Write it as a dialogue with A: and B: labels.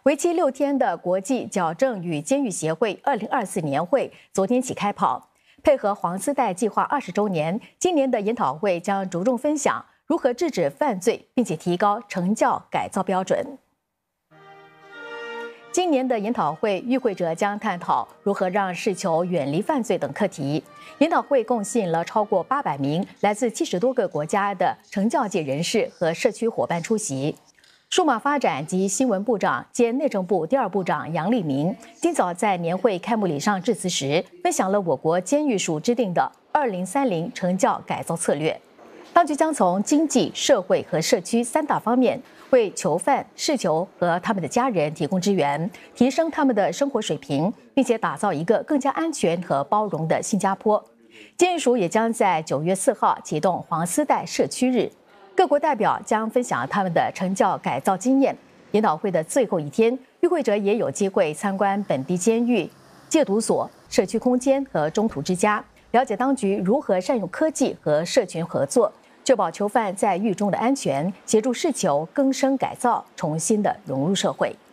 A: 为期6天的国际矫正与监狱协会2024年会昨天起开跑，配合黄丝带计划20周年，今年的研讨会将着重分享如何制止犯罪，并且提高惩教改造标准。今年的研讨会与会者将探讨如何让事囚远离犯罪等课题。研讨会共吸引了超过800名来自70多个国家的惩教界人士和社区伙伴出席。数码发展及新闻部长兼内政部第2部长杨立明今早在年会开幕礼上致辞时，分享了我国监狱署制定的2030惩教改造策略。当局将从经济、社会和社区3大方面为囚犯、事囚和他们的家人提供支援，提升他们的生活水平，并且打造一个更加安全和包容的新加坡。监狱署也将在9月4号启动黄丝带社区日，各国代表将分享他们的惩教改造经验。研讨会的最后一天，与会者也有机会参观本地监狱、戒毒所、社区空间和中途之家，了解当局如何善用科技和社群合作，确保囚犯在狱中的安全，协助事囚更生改造，重新的融入社会。